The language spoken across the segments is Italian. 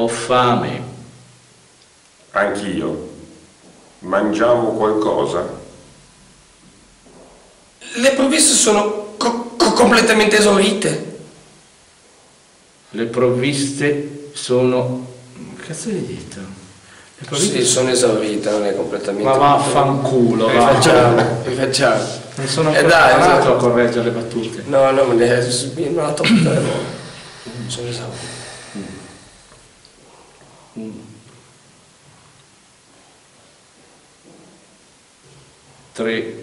Ho fame. Anch'io. Mangiamo qualcosa? Le provviste sono completamente esaurite. Le provviste sono... Che cazzo hai detto? Le provviste Sì, sono esaurite, non è completamente... Ma vaffanculo, va. Rifacciamo. Non sono dai, preparato a correggere le battute. No, me la tocco 3 volte. Sono esaurite. 1, 3.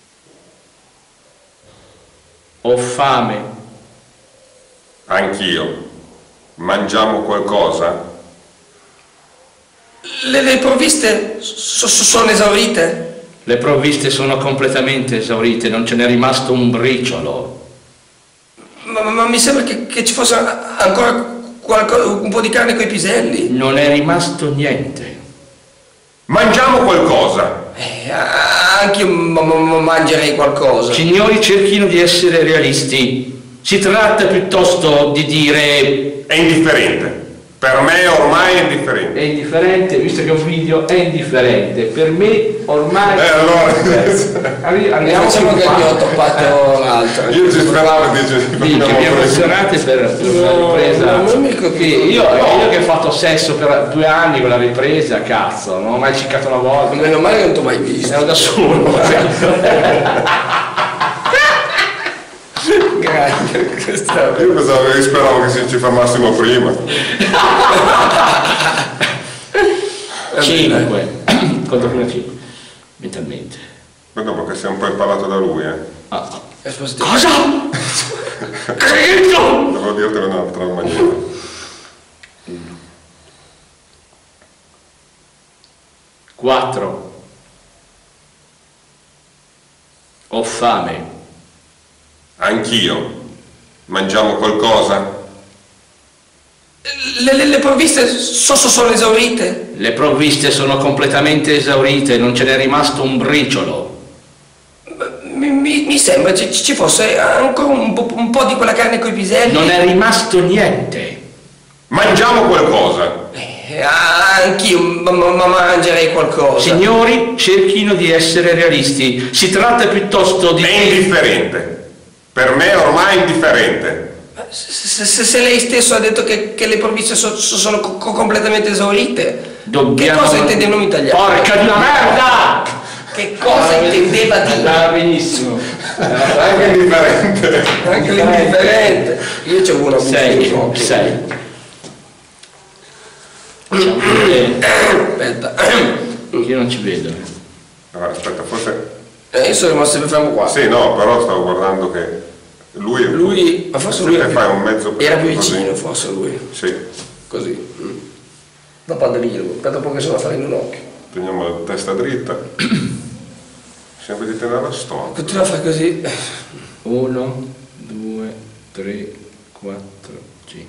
Ho fame. Anch'io. Mangiamo qualcosa? Le provviste sono esaurite? Le provviste sono completamente esaurite, non ce n'è rimasto un briciolo. Ma mi sembra che ci fosse ancora un po' di carne coi piselli. Non è rimasto niente. Mangiamo qualcosa? Anche io mangerei qualcosa. Signori, cerchino di essere realisti. Si tratta piuttosto di dire... È indifferente. Per me ormai è indifferente. È indifferente, visto che è un video, è indifferente. Per me ormai... allora... Andiamo Facciamo che gli ho toppato l'altro. Io ci speravo che dice... Mi emozionate per la ripresa. Non mi capisco. Io che ho fatto sesso per 2 anni con la ripresa, cazzo, non ho mai ciccato una volta. Meno male che non ti ho mai visto. Ero da solo. Grazie. Io speravo che ci fermassimo prima. 5. Conto fino a 5. Mentalmente. Ma dopo che si è un po' imparato da lui, Ah. Cosa? Cosa hai detto? Devo dirtelo in un'altra maniera. 1. 4. Ho fame. Anch'io. Mangiamo qualcosa? Le provviste sono esaurite? Le provviste sono completamente esaurite, non ce n'è rimasto un briciolo. Mi sembra ci fosse ancora un po' di quella carne coi piselli. Non è rimasto niente. Mangiamo qualcosa? Anch'io mangerei qualcosa. Signori, cerchino di essere realisti. Si tratta piuttosto di... È indifferente. Per me ormai è indifferente. Se lei stesso ha detto che le provviste sono completamente esaurite, Dobbiamo... che cosa intendeva in italiano? Porca di una merda! Che cosa intendeva dire? Ah, benissimo. Anche indifferente. Anche l'indifferente. Io c'ho una 6. Aspetta. Io non ci vedo. Allora, aspetta, forse... Io sono rimasto sempre fermo qua. Sì, no, però stavo guardando che... Lui... Ma forse lui Se fai un mezzo... era più così. vicino, forse lui. Sì. Così. Da padrino. Aspetta un po' che sono a fare in un occhio. Teniamo la testa dritta. Sempre di tenere la storia. Continua a fare così. 1, 2, 3, 4, 5.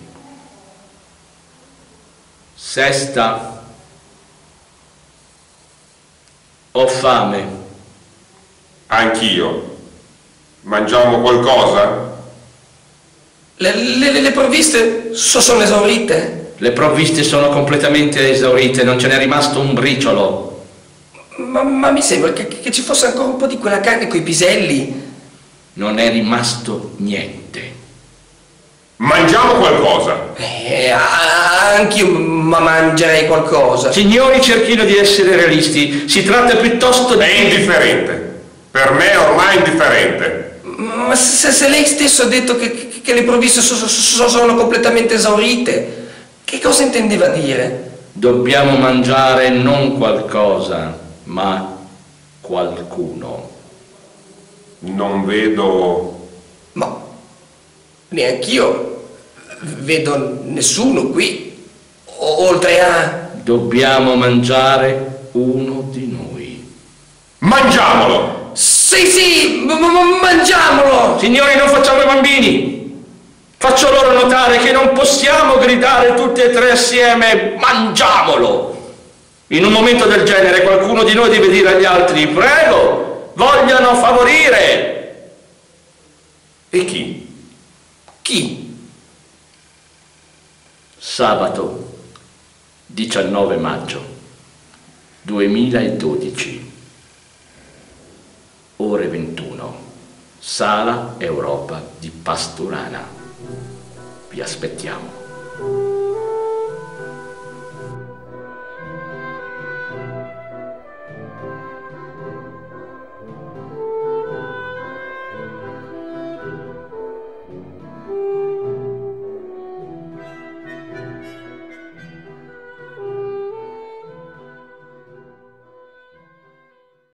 Sesta. Ho fame. Anch'io. Mangiamo qualcosa? Le provviste sono esaurite? Le provviste sono completamente esaurite, non ce n'è rimasto un briciolo. Ma mi sembra che ci fosse ancora un po' di quella carne coi piselli. Non è rimasto niente. Mangiamo qualcosa? Anch'io mangerei qualcosa. Signori, cerchino di essere realisti. Si tratta piuttosto di... È indifferente. Per me è ormai indifferente. Ma se lei stesso ha detto che le provviste sono completamente esaurite, che cosa intendeva dire? Dobbiamo mangiare non qualcosa, ma qualcuno. Non vedo... Ma neanch'io vedo nessuno qui, oltre a... Dobbiamo mangiare uno di noi. Mangiamolo! Sì, mangiamolo! Signori, non facciamo i bambini. Faccio loro notare che non possiamo gridare tutti e tre assieme mangiamolo. In un momento del genere qualcuno di noi deve dire agli altri prego, vogliano favorire. E chi? Chi? Sabato. 19 maggio 2012, ore 21, Sala Europa di Pasturana. Vi aspettiamo.